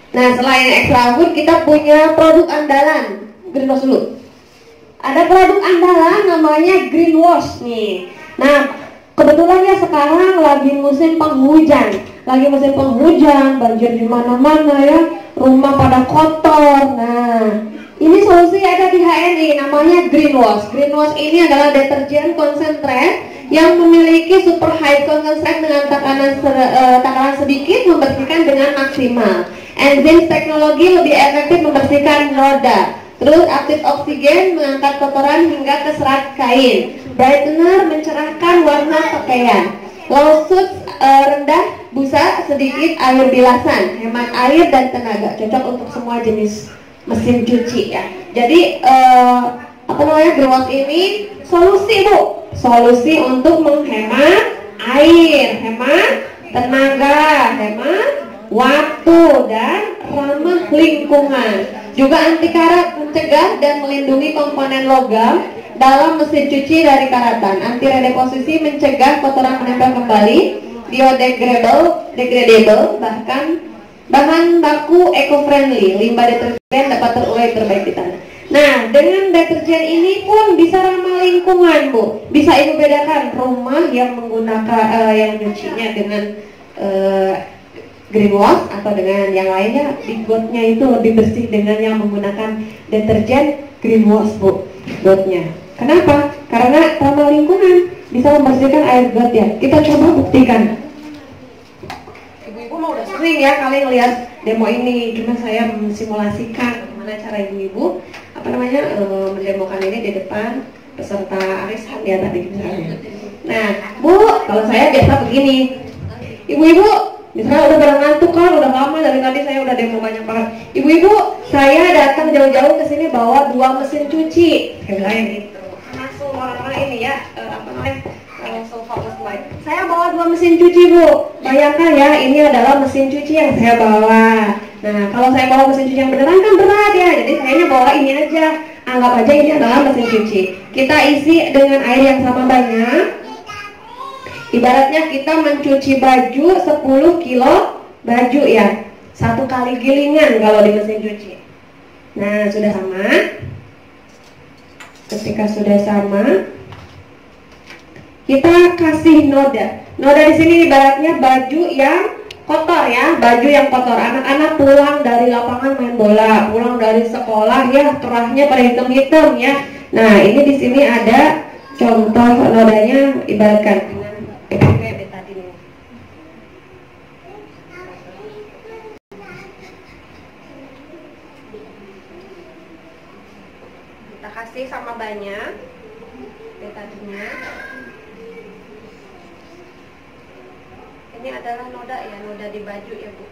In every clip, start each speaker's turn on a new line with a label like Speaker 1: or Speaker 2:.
Speaker 1: Nah, selain extra food, kita punya produk andalan. Greenwash dulu. Ada produk andalan namanya Greenwash nih. Nah, kebetulan ya sekarang lagi musim penghujan. Banjir di mana-mana ya. Rumah pada kotor. Nah, ini solusi ada di HNI namanya Greenwash. Greenwash ini adalah deterjen konsentrat yang memiliki super high concentrate dengan takaran sedikit membersihkan dengan maksimal. Enzim teknologi lebih efektif membersihkan noda. Terus aktif oksigen mengangkat kotoran hingga ke serat kain. Brightener mencerahkan warna pakaian. Lawsuit rendah busa sedikit air bilasan, hemat air dan tenaga, cocok untuk semua jenis mesin cuci ya. Jadi Greenwash ini solusi Bu. Solusi untuk menghemat air, hemat tenaga, hemat waktu dan ramah lingkungan. Juga anti karat, mencegah dan melindungi komponen logam dalam mesin cuci dari karatan. Anti redeposisi, mencegah kotoran menempel kembali. Biodegradable, bahkan bahan baku eco-friendly. Limbah deterjen dapat terurai terbaik di tanah. Nah, dengan deterjen ini pun bisa ramah lingkungan, Bu. Bisa Ibu bedakan rumah yang menggunakan yang nyucinya dengan Greenwash atau dengan yang lainnya, dibuatnya itu lebih bersih dengan yang menggunakan deterjen Greenwash, Bu. Buatnya. Kenapa? Karena ramah lingkungan, bisa membersihkan air got ya. Kita coba buktikan. Ibu-ibu mau udah sering ya kalian lihat demo ini, cuma saya mensimulasikan gimana cara ibu-ibu mendemokan ini di depan peserta arisan ya tadi misalnya. Nah, Bu, kalau saya biasa begini. Ibu-ibu, misalnya udah pada ngantuk kan, udah lama dari tadi saya udah demo banyak banget. Ibu-ibu, saya datang jauh-jauh ke sini bawa 2 mesin cuci. Saya bilang gitu. Langsung orang-orang ini ya, saya bawa 2 mesin cuci, Bu. Bayangkan ya, ini adalah mesin cuci yang saya bawa. Nah, kalau saya bawa mesin cuci yang beneran kan berat ya. Jadi saya bawa ini aja. Anggap aja ini adalah mesin cuci. Kita isi dengan air yang sama banyak. Ibaratnya kita mencuci baju 10 kilo baju ya. 1 kali gilingan kalau di mesin cuci. Nah, sudah sama. Ketika sudah sama, kita kasih noda. Noda di sini ibaratnya baju yang kotor ya, baju yang kotor. Anak-anak pulang dari lapangan main bola, pulang dari sekolah ya, kerahnya pada hitam-hitam ya. Nah, ini di sini ada contoh nodanya ibaratkan dengan betadine. Kita kasih sama banyak betadine. Ini adalah noda ya, noda di baju ya Bu.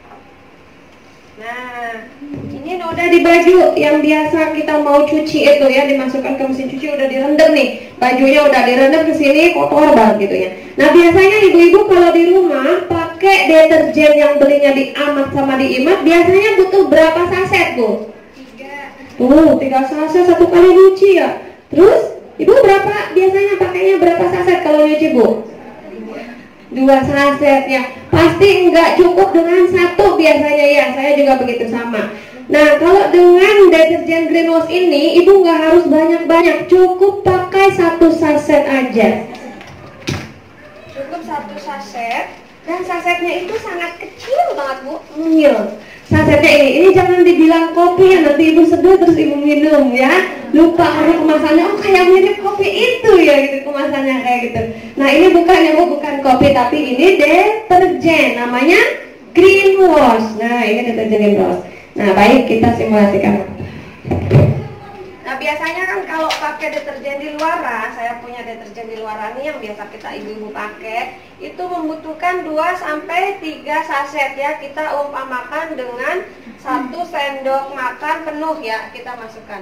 Speaker 1: Nah, ini noda di baju yang biasa kita mau cuci itu ya, dimasukkan ke mesin cuci udah direndam nih, bajunya udah direndam ke sini kotor banget gitu ya. Nah, biasanya ibu-ibu kalau di rumah pakai deterjen yang belinya di Amat sama di Imat, biasanya butuh berapa saset Bu? 3 saset 1 kali nyuci ya. Terus ibu biasanya pakainya berapa saset kalau nyuci Bu? 2 saset ya. Pasti enggak cukup dengan 1 biasanya ya. Saya juga begitu sama. Nah, kalau dengan deterjen Greenwash ini, ibu nggak harus banyak-banyak, cukup pakai 1 saset aja. Cukup 1 saset, dan sasetnya itu sangat kecil banget Bu, mungil. Sasetnya ini jangan dibilang kopi ya, nanti ibu seduh terus ibu minum ya. Lupa karena kemasannya, oh kayak mirip kopi itu ya gitu, kemasannya kayak gitu. Nah, ini bukan kopi, tapi ini deterjen, namanya Greenwash. Nah, ini deterjen Greenwash. Nah, baik, kita simulasikan. Nah, biasanya kan kalau pakai deterjen di luaran, saya punya deterjen di luaran ini yang biasa kita ibu-ibu pakai, itu membutuhkan 2-3 saset ya. Kita umpamakan dengan 1 sendok makan penuh ya, kita masukkan.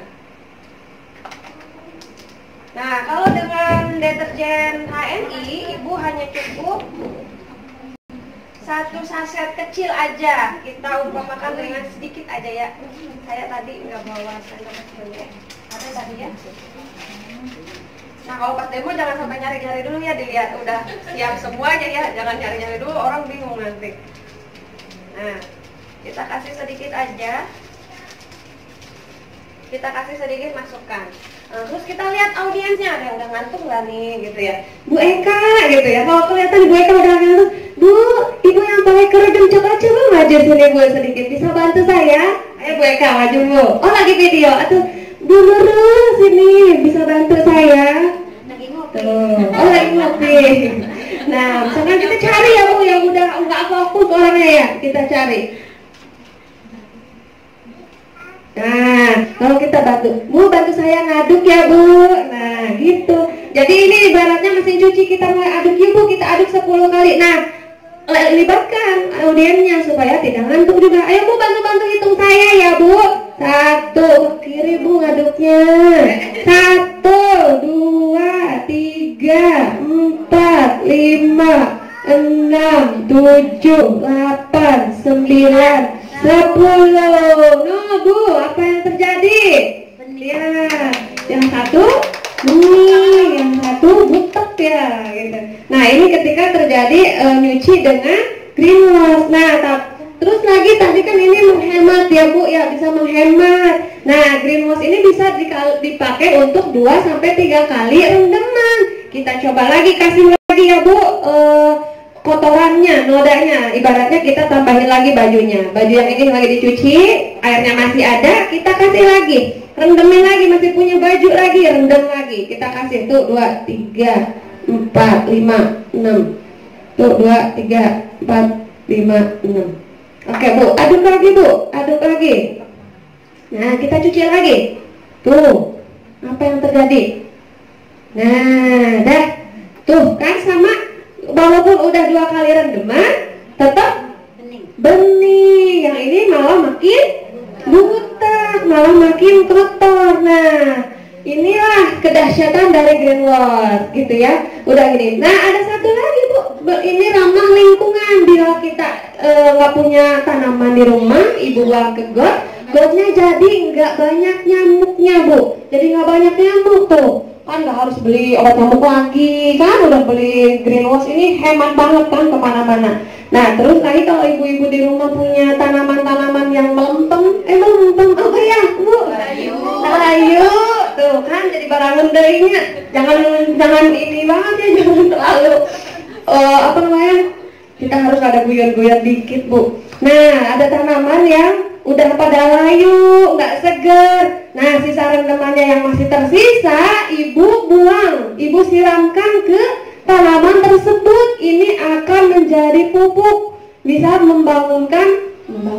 Speaker 1: Nah, kalau dengan deterjen HNI, ibu hanya cukup 1 saset kecil aja. Kita umpamakan dengan sedikit aja ya. Saya tadi nggak bawa sendok kecilnya. Ada tadi ya. Nah, kalau pas demo jangan sampai nyari-nyari dulu ya, dilihat udah siap semuanya ya. Jangan nyari-nyari dulu, orang bingung nanti. Nah, Kita kasih sedikit aja. Kita kasih sedikit masukan. Nah, terus kita lihat audiensnya, ada yang udah ngantuk nggak nih gitu ya. Bu Eka gitu ya. Kalau kelihatan Bu Eka udah ngantuk, Bu, Ibu yang pakai kerudung coklat coba maju sini Bu sedikit. Bisa bantu saya? Ayo Bu Eka maju Bu. Oh lagi video. Atau Bu Nurul sini bisa bantu saya? Lagi ngopi. Oh lagi ngopi. Nah, misalkan kita cari ya Bu yang udah nggak fokus orangnya ya. Kita cari. Nah, kalau kita bantu, Bu bantu saya ngaduk ya Bu. Nah, gitu. Jadi ini ibaratnya mesin cuci, kita mulai aduk yuk Bu, kita aduk 10 kali. Nah, libatkan audiennya supaya tidak ngantuk juga. Ayo Bu bantu-bantu hitung saya ya Bu. 1, ke kiri Bu ngaduknya. 1, 2, 3, 4, 5, 6, 7, 8, 9, 10. No Bu, apa yang terjadi? Ya, yang satu yang satu butek ya gitu. Nah ini ketika terjadi nyuci dengan green wash. Nah terus lagi tadi kan ini menghemat ya Bu ya, bisa menghemat. Nah green wash ini bisa dipakai untuk 2-3 kali rendaman. Kita coba lagi, kasih lagi ya Bu kotorannya, nodanya. Ibaratnya kita tambahin lagi bajunya. Baju yang ini lagi dicuci, airnya masih ada, kita kasih lagi. Rendemin lagi, masih punya baju lagi, rendam lagi. Kita kasih tuh 2, 3, 4, 5, 6. Tuh 2, 3, 4, 5, 6. Oke Bu, aduk lagi Bu, aduk lagi. Nah kita cuci lagi. Tuh, apa yang terjadi? Nah, dah. Tuh kan sama. Walaupun udah 2 kali rendeman, tetap bening. Yang ini malah makin butek, malah makin kotor. Nah, inilah kedahsyatan dari green wash, gitu ya. Udah gini. Nah, ada satu lagi Bu. Ini ramah lingkungan. Bila kita nggak punya tanaman di rumah, Ibu buang ke gotnya jadi nggak banyak nyamuknya Bu. Jadi nggak banyak nyamuk tuh. Kan nggak harus beli obat nyamuk lagi, kan udah beli green wash ini hemat banget kan kemana-mana. Nah terus lagi kalau ibu-ibu di rumah punya tanaman-tanaman yang melempem apa ya Bu? Layu tuh kan jadi barang ngendainya. Jangan ini banget ya, jangan terlalu apa namanya, kita harus ada guyur-guyur dikit Bu. Nah ada tanaman yang udah pada layu, nggak seger. Nah sisa rendamannya yang masih tersisa, Ibu buang, Ibu siramkan ke tanaman tersebut. Ini akan menjadi pupuk, bisa membangunkan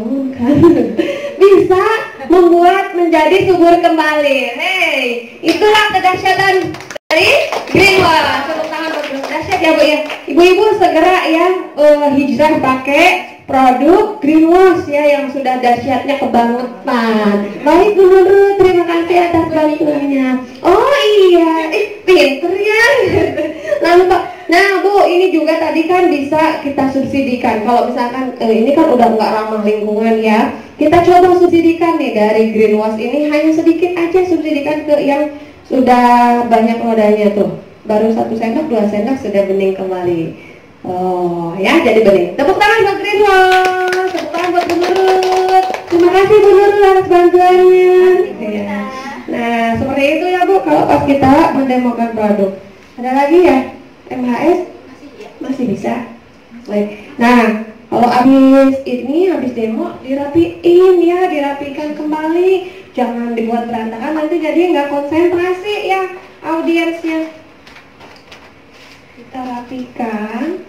Speaker 1: bisa membuat menjadi subur kembali. Hey, itulah kedahsyatan dari green wash. Tepuk tangan buat dahsyat ya Bu ya. Ibu-ibu segera ya hijrah pakai produk green wash ya yang sudah dahsyatnya kebangetan. Baik Bu Nurul, terima kasih atas bantuannya. Oh iya, pinter ya. Lalu Pak, nah Bu ini juga tadi kan bisa kita subsidikan. Kalau misalkan ini kan udah nggak ramah lingkungan ya, kita coba subsidikan nih dari green wash ini, hanya sedikit aja subsidikan ke yang sudah banyak nodanya tuh. Baru 1 sendok, 2 sendok sudah bening kembali. Oh ya, jadi bening. Tepuk tangan buat green wash, tepuk tangan buat Bu Nurul. Terima kasih Bu Nurul atas bantuannya. Ya. Nah seperti itu ya Bu kalau pas kita mendemokan produk. Ada lagi ya MHS? Masih bisa. Baik. Nah kalau habis demo dirapiin ya, dirapikan kembali. Jangan dibuat berantakan, nanti jadi nggak konsentrasi ya audiensnya. Kita rapikan.